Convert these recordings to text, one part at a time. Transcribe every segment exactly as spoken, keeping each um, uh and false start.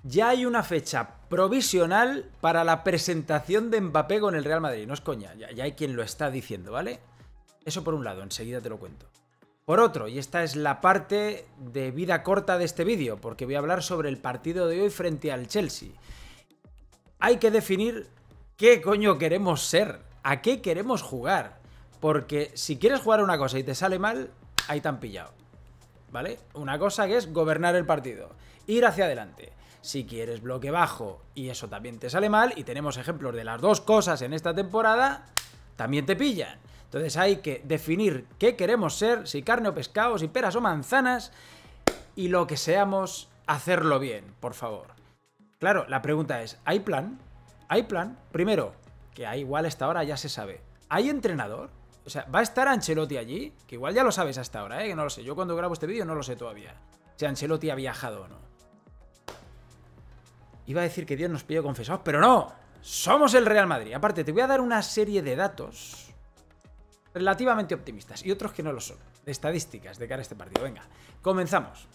Ya hay una fecha provisional para la presentación de Mbappé con el Real Madrid. No es coña, ya, ya hay quien lo está diciendo, ¿vale? Eso por un lado, enseguida te lo cuento. Por otro, y esta es la parte de vida corta de este vídeo, porque voy a hablar sobre el partido de hoy frente al Chelsea. Hay que definir qué coño queremos ser, a qué queremos jugar. Porque si quieres jugar una cosa y te sale mal, ahí te han pillado, ¿vale? Una cosa que es gobernar el partido, ir hacia adelante. Si quieres bloque bajo y eso también te sale mal, y tenemos ejemplos de las dos cosas en esta temporada, también te pillan. Entonces hay que definir qué queremos ser, si carne o pescado, si peras o manzanas, y lo que seamos, hacerlo bien, por favor. Claro, la pregunta es, ¿hay plan? ¿Hay plan? Primero, que hay igual hasta ahora ya se sabe. ¿Hay entrenador? O sea, ¿va a estar Ancelotti allí? Que igual ya lo sabes hasta ahora, ¿eh? Que no lo sé. Yo cuando grabo este vídeo no lo sé todavía. Si Ancelotti ha viajado o no. Iba a decir que Dios nos pilló confesados, pero no. Somos el Real Madrid. Aparte, te voy a dar una serie de datos relativamente optimistas y otros que no lo son, de estadísticas de cara a este partido. Venga, comenzamos.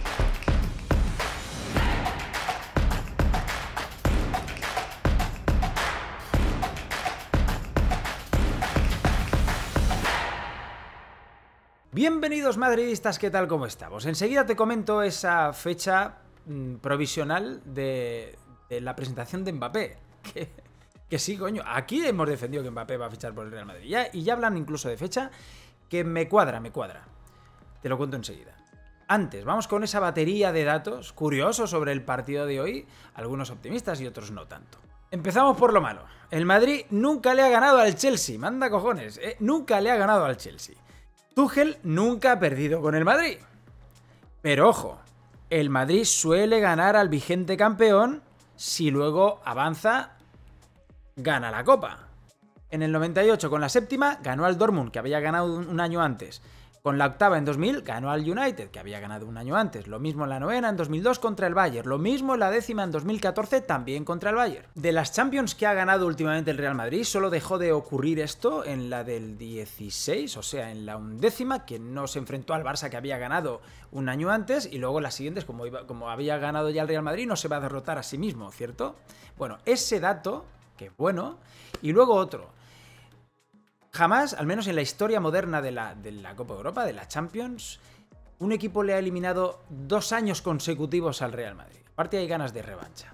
Bienvenidos madridistas, ¿qué tal? ¿Cómo estamos? Enseguida te comento esa fecha mmm, provisional de, de la presentación de Mbappé. Que, que sí, coño, aquí hemos defendido que Mbappé va a fichar por el Real Madrid. Ya, y ya hablan incluso de fecha que me cuadra, me cuadra. Te lo cuento enseguida. Antes, vamos con esa batería de datos curiosos sobre el partido de hoy, algunos optimistas y otros no tanto. Empezamos por lo malo. El Madrid nunca le ha ganado al Chelsea, manda cojones, ¿eh? Nunca le ha ganado al Chelsea. Tuchel nunca ha perdido con el Madrid. Pero ojo, el Madrid suele ganar al vigente campeón si luego avanza, gana la Copa. En el noventa y ocho con la séptima ganó al Dortmund, que había ganado un año antes. Con la octava en dos mil ganó al United, que había ganado un año antes. Lo mismo en la novena en dos mil dos contra el Bayern. Lo mismo en la décima en dos mil catorce también contra el Bayern. De las Champions que ha ganado últimamente el Real Madrid, solo dejó de ocurrir esto en la del dieciséis, o sea, en la undécima, que no se enfrentó al Barça que había ganado un año antes, y luego las siguientes, como, iba, como había ganado ya el Real Madrid, no se va a derrotar a sí mismo, ¿cierto? Bueno, ese dato, que es bueno, y luego otro. Jamás, al menos en la historia moderna de la, de la Copa de Europa, de la Champions, un equipo le ha eliminado dos años consecutivos al Real Madrid. Aparte hay ganas de revancha.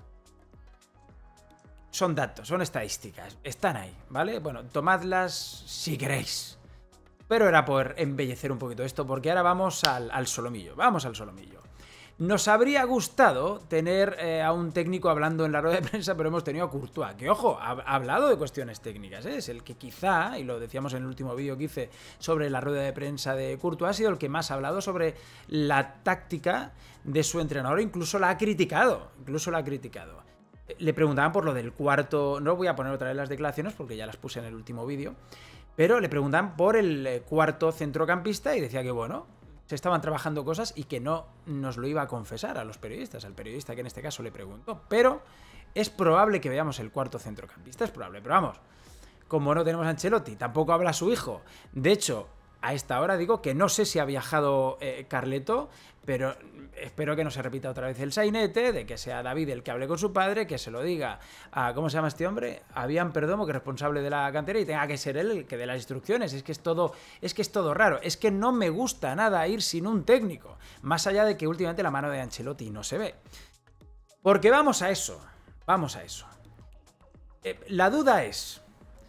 Son datos, son estadísticas, están ahí, ¿vale? Bueno, tomadlas si queréis. Pero era por embellecer un poquito esto, porque ahora vamos al, al solomillo, vamos al solomillo. Nos habría gustado tener eh, a un técnico hablando en la rueda de prensa, pero hemos tenido a Courtois, que ojo, ha, ha hablado de cuestiones técnicas, ¿eh? Es el que quizá, y lo decíamos en el último vídeo que hice sobre la rueda de prensa de Courtois, ha sido el que más ha hablado sobre la táctica de su entrenador, incluso la ha criticado, incluso la ha criticado. Le preguntaban por lo del cuarto, no voy a poner otra vez las declaraciones porque ya las puse en el último vídeo, pero le preguntaban por el cuarto centrocampista y decía que bueno, se estaban trabajando cosas y que no nos lo iba a confesar a los periodistas, al periodista que en este caso le preguntó. Pero es probable que veamos el cuarto centrocampista, es probable. Pero vamos, como no tenemos a Ancelotti, tampoco habla su hijo. De hecho, a esta hora digo que no sé si ha viajado eh, Carleto, pero espero que no se repita otra vez el sainete, de que sea David el que hable con su padre, que se lo diga a, ¿cómo se llama este hombre? A Bian Perdomo, que es responsable de la cantera, y tenga que ser él el que dé las instrucciones. Es que es todo, es que es todo raro. Es que no me gusta nada ir sin un técnico, más allá de que últimamente la mano de Ancelotti no se ve. Porque vamos a eso, vamos a eso. Eh, la duda es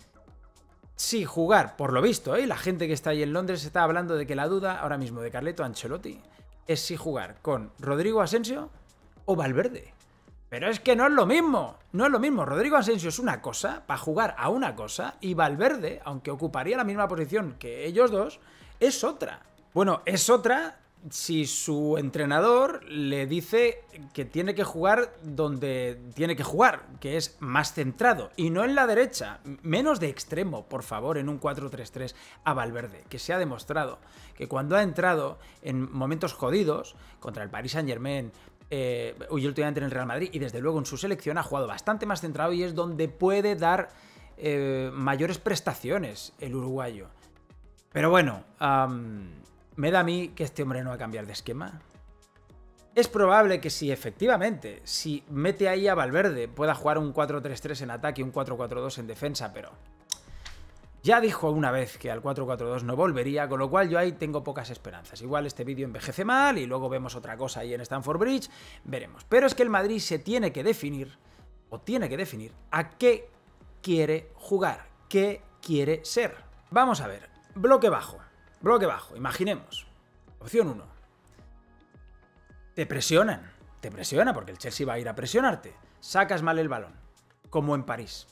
si jugar, por lo visto, ¿eh? La gente que está ahí en Londres está hablando de que la duda ahora mismo de Carleto Ancelotti es si jugar con Rodrigo Asensio o Valverde. Pero es que no es lo mismo, no es lo mismo. Rodrigo Asensio es una cosa, para jugar a una cosa, y Valverde, aunque ocuparía la misma posición que ellos dos, es otra. Bueno, es otra si su entrenador le dice que tiene que jugar donde tiene que jugar, que es más centrado, y no en la derecha, menos de extremo, por favor, en un cuatro tres tres a Valverde, que se ha demostrado que cuando ha entrado en momentos jodidos, contra el Paris Saint-Germain, eh, y últimamente en el Real Madrid, y desde luego en su selección, ha jugado bastante más centrado y es donde puede dar eh, mayores prestaciones el uruguayo. Pero bueno, um, me da a mí que este hombre no va a cambiar de esquema. Es probable que si efectivamente, si mete ahí a Valverde, pueda jugar un cuatro tres tres en ataque y un cuatro cuatro dos en defensa, pero ya dijo una vez que al cuatro cuatro dos no volvería, con lo cual yo ahí tengo pocas esperanzas. Igual este vídeo envejece mal y luego vemos otra cosa ahí en Stamford Bridge, veremos. Pero es que el Madrid se tiene que definir, o tiene que definir, a qué quiere jugar, qué quiere ser. Vamos a ver, bloque bajo, bloque bajo, imaginemos. Opción uno. Te presionan, te presiona porque el Chelsea va a ir a presionarte. Sacas mal el balón, como en París.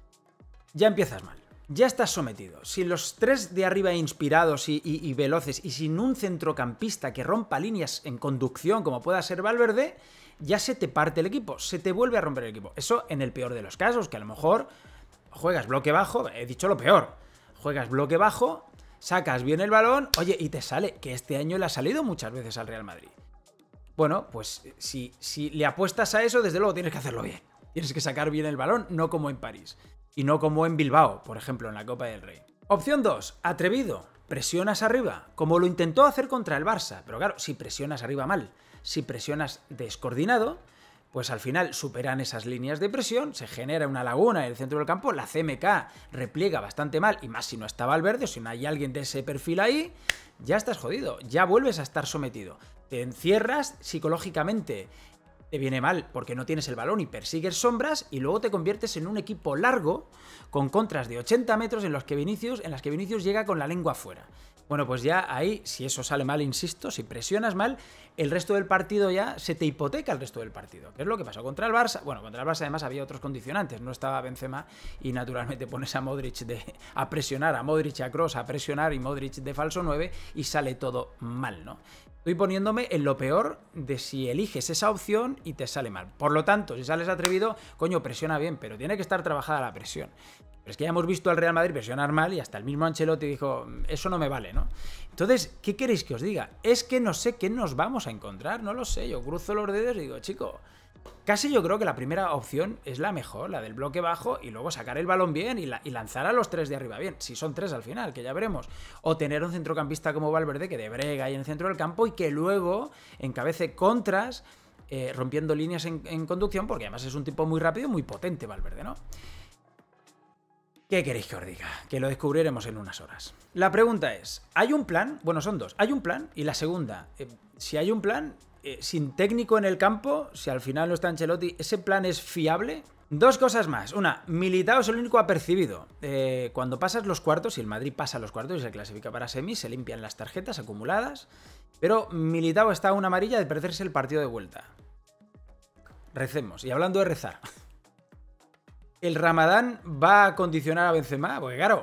Ya empiezas mal. Ya estás sometido. Sin los tres de arriba inspirados y, y, y veloces y sin un centrocampista que rompa líneas en conducción como pueda ser Valverde, ya se te parte el equipo, se te vuelve a romper el equipo. Eso en el peor de los casos, que a lo mejor juegas bloque bajo, he dicho lo peor, juegas bloque bajo, sacas bien el balón, oye, y te sale, que este año le ha salido muchas veces al Real Madrid. Bueno, pues si, si le apuestas a eso, desde luego tienes que hacerlo bien. Tienes que sacar bien el balón, no como en París. Y no como en Bilbao, por ejemplo, en la Copa del Rey. Opción dos. Atrevido. Presionas arriba, como lo intentó hacer contra el Barça. Pero claro, si presionas arriba mal, si presionas descoordinado, pues al final superan esas líneas de presión, se genera una laguna en el centro del campo, la C M K repliega bastante mal, y más si no está Valverde o si no hay alguien de ese perfil ahí, ya estás jodido, ya vuelves a estar sometido. Te encierras psicológicamente, te viene mal porque no tienes el balón y persigues sombras, y luego te conviertes en un equipo largo con contras de ochenta metros en los que Vinicius, en las que Vinicius llega con la lengua afuera. Bueno, pues ya ahí, si eso sale mal, insisto, si presionas mal, el resto del partido ya se te hipoteca el resto del partido. ¿Qué es lo que pasó contra el Barça? Bueno, contra el Barça además había otros condicionantes, no estaba Benzema y naturalmente pones a Modric de, a presionar, a Modric y a Kroos a presionar y Modric de falso nueve y sale todo mal, ¿no? Estoy poniéndome en lo peor de si eliges esa opción y te sale mal. Por lo tanto, si sales atrevido, coño, presiona bien, pero tiene que estar trabajada la presión. Pero es que ya hemos visto al Real Madrid presionar mal y hasta el mismo Ancelotti dijo, eso no me vale, ¿no? Entonces, ¿qué queréis que os diga? Es que no sé qué nos vamos a encontrar, no lo sé. Yo cruzo los dedos y digo, chico, casi yo creo que la primera opción es la mejor, la del bloque bajo, y luego sacar el balón bien y, la, y lanzar a los tres de arriba bien, si son tres al final, que ya veremos. O tener un centrocampista como Valverde que de brega ahí en el centro del campo y que luego encabece contras, eh, rompiendo líneas en, en conducción, porque además es un tipo muy rápido y muy potente Valverde, ¿no? ¿Qué queréis que os diga? Que lo descubriremos en unas horas. La pregunta es, ¿hay un plan? Bueno, son dos. ¿Hay un plan? Y la segunda, eh, si hay un plan, eh, sin técnico en el campo, si al final no está Ancelotti, ¿ese plan es fiable? Dos cosas más. Una, Militao es el único apercibido. Eh, cuando pasas los cuartos, si el Madrid pasa los cuartos y se clasifica para semis, se limpian las tarjetas acumuladas, pero Militao está a una amarilla de perderse el partido de vuelta. Recemos. Y hablando de rezar... ¿El Ramadán va a condicionar a Benzema? Porque claro,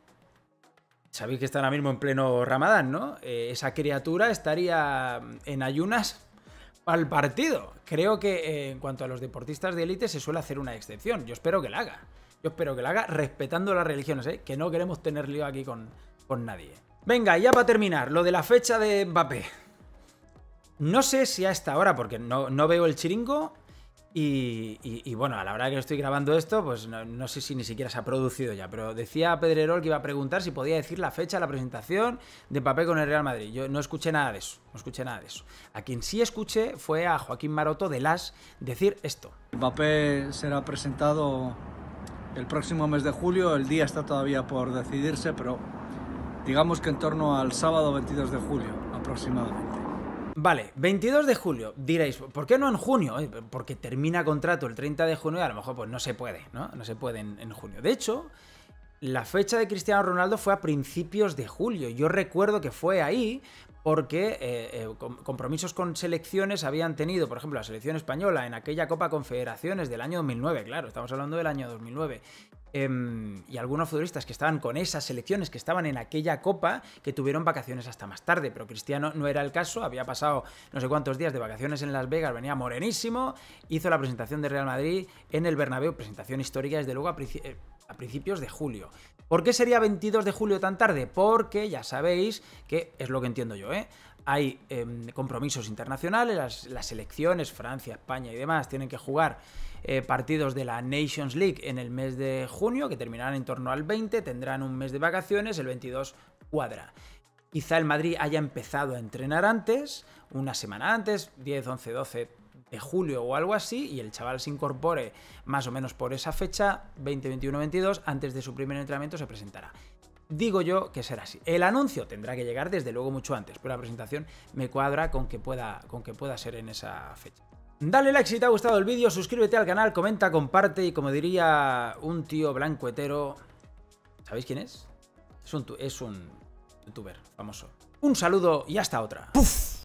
sabéis que está ahora mismo en pleno Ramadán, ¿no? Eh, esa criatura estaría en ayunas para el partido. Creo que eh, en cuanto a los deportistas de élite se suele hacer una excepción. Yo espero que la haga. Yo espero que la haga respetando las religiones, ¿eh? Que no queremos tener lío aquí con, con nadie. Venga, ya para terminar, lo de la fecha de Mbappé. No sé si a esta hora, porque no, no veo el chiringo... Y, y, y bueno, a la hora que estoy grabando esto, pues no, no sé si ni siquiera se ha producido ya, pero decía Pedrerol que iba a preguntar si podía decir la fecha de la presentación de Mbappé con el Real Madrid. Yo no escuché nada de eso, no escuché nada de eso. A quien sí escuché fue a Joaquín Maroto de Las decir esto. Mbappé será presentado el próximo mes de julio, el día está todavía por decidirse, pero digamos que en torno al sábado veintidós de julio aproximadamente. Vale, veintidós de julio, diréis, ¿por qué no en junio? Porque termina contrato el treinta de junio y a lo mejor pues no se puede, ¿no? No se puede en, en junio. De hecho, la fecha de Cristiano Ronaldo fue a principios de julio. Yo recuerdo que fue ahí porque eh, eh, compromisos con selecciones habían tenido, por ejemplo, la selección española en aquella Copa Confederaciones del año dos mil nueve, claro, estamos hablando del año dos mil nueve. Eh, y algunos futbolistas que estaban con esas selecciones, que estaban en aquella Copa, que tuvieron vacaciones hasta más tarde, pero Cristiano no era el caso, había pasado no sé cuántos días de vacaciones en Las Vegas, venía morenísimo, hizo la presentación de Real Madrid en el Bernabéu, presentación histórica desde luego a, princi a principios de julio. ¿Por qué sería veintidós de julio tan tarde? Porque ya sabéis que, es lo que entiendo yo, ¿eh? Hay eh, compromisos internacionales, las, las selecciones, Francia, España y demás, tienen que jugar eh, partidos de la Nations League en el mes de junio, que terminarán en torno al veinte, tendrán un mes de vacaciones, el veintidós cuadra. Quizá el Madrid haya empezado a entrenar antes, una semana antes, diez, once, doce de julio o algo así, y el chaval se incorpore más o menos por esa fecha, veinte, veintiuno, veintidós, antes de su primer entrenamiento se presentará. Digo yo que será así. El anuncio tendrá que llegar desde luego mucho antes, pero la presentación me cuadra con que pueda, con que pueda ser en esa fecha. Dale like si te ha gustado el vídeo, suscríbete al canal, comenta, comparte y como diría un tío blanco hetero, ¿sabéis quién es? Es un, es un youtuber famoso. Un saludo y hasta otra. ¡Puf!